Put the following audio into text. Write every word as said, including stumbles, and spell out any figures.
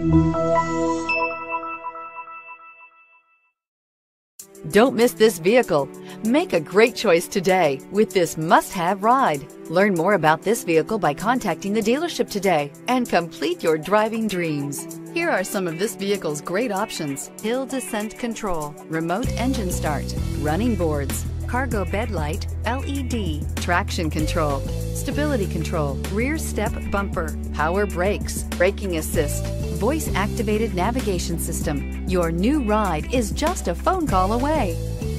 Don't miss this vehicle. Make a great choice today with this must-have ride. Learn more about this vehicle by contacting the dealership today and complete your driving dreams. Here are some of this vehicle's great options: hill descent control, remote engine start, running boards, cargo bed light, L E D, traction control, stability control, rear step bumper, power brakes, braking assist, voice activated navigation system. Your new ride is just a phone call away.